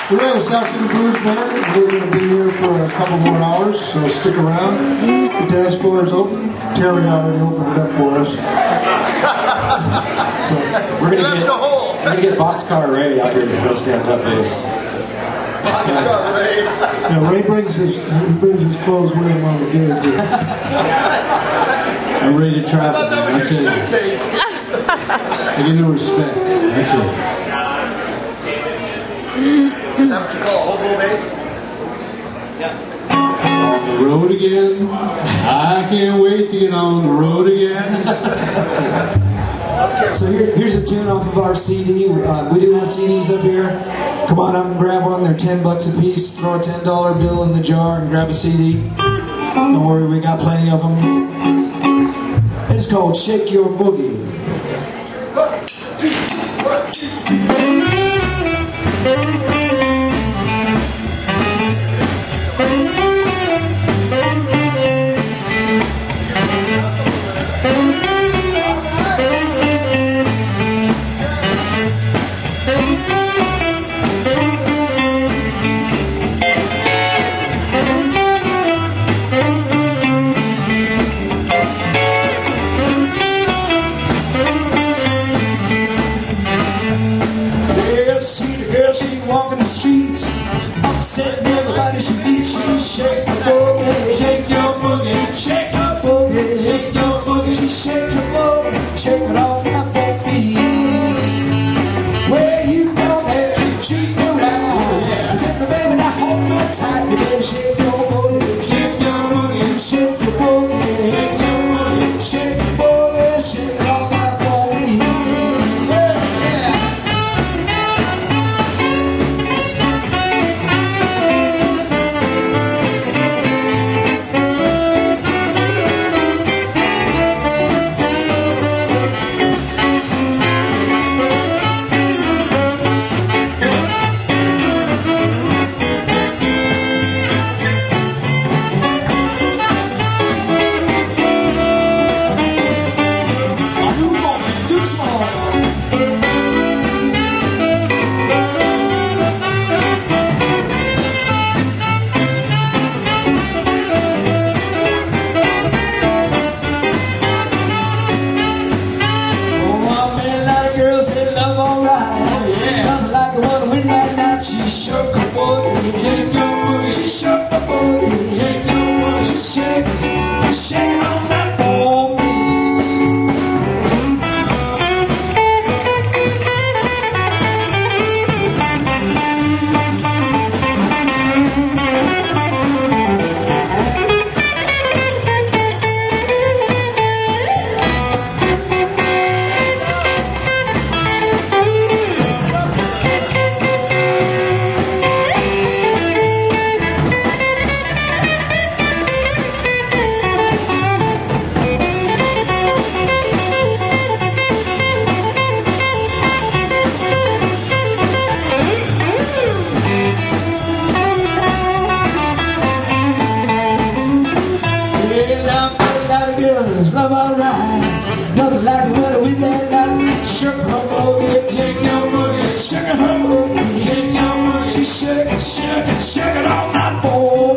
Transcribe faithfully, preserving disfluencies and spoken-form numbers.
We're at the South City Blues Band. We're going to be here for a couple more hours, so stick around. The dance floor is open. Terry already opened it up for us. So we're going to get we're going to get Boxcar Ray out here to play stand-up bass. Boxcar Ray. Yeah, Ray brings his he brings his clothes with him on the gig here. I'm ready to travel. That's it. I give no respect. That's it. Is that what you call a hobo bass? On the road again. I can't wait to get on the road again. So here, here's a tune off of our C D. Uh, we do have C Ds up here. Come on up and grab one. They're ten bucks a piece. Throw a ten dollar bill in the jar and grab a C D. Don't worry, we got plenty of them. It's called Shake Your Boogie. Walking the streets, upsetting everybody she beats. She shake your boogie, shake your boogie, shake your boogie, shake your boogie. She shake your boogie, shake it all up that beat. Where you go, baby, treat me right. Take me, baby, now hold me tight. You better shake your boogie, shake your boogie, shake your boogie, shake your boogie, shake your boogie, shake it all up for me. She shook her booty, shake your booty. She shook her booty, shake your booty. She shake, she shake on that for me. Love alright, nothing like the weather with that night. Shook her boogie, shake your boogie, shook her boogie, shake your boogie. She shook it, shook it, shook it all night for